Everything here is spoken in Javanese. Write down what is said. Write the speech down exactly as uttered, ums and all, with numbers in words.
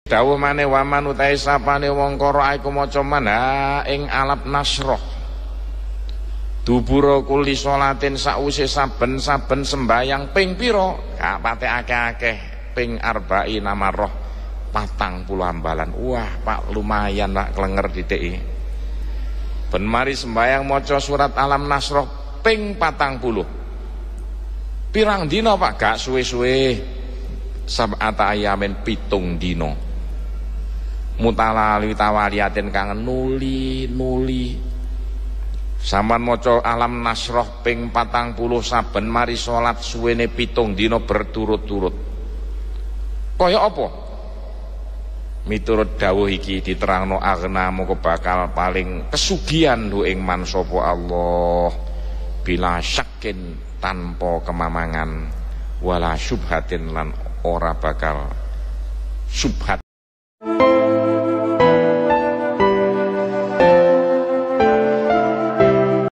Dawuh maneh waman utahe sapane wong kara iku maca manha ing alap nasroh dubura kuli salatin sakwise saben-saben sembayang ping pira gak pate akeh-akeh ping arba'i namarroh patang puluh ambalan. Wah Pak lumayan Pak klenger dithiki ben mari sembayang maca surat alam nasroh ping patang puluh pirang dina Pak gak suwe-suwe sab'ata ayamin pitung dina mutalali tawaliyatin kang nuli nuli sampean maca alam nasroh ping patang puluh saben mari salat suwene pitung dina berturut-turut kaya apa miturut dawuh iki diterangno aghna moko bakal paling kesugihan du ing man sapa Allah bila syakin tanpa kemamangan wala syubhatin lan ora bakal subhat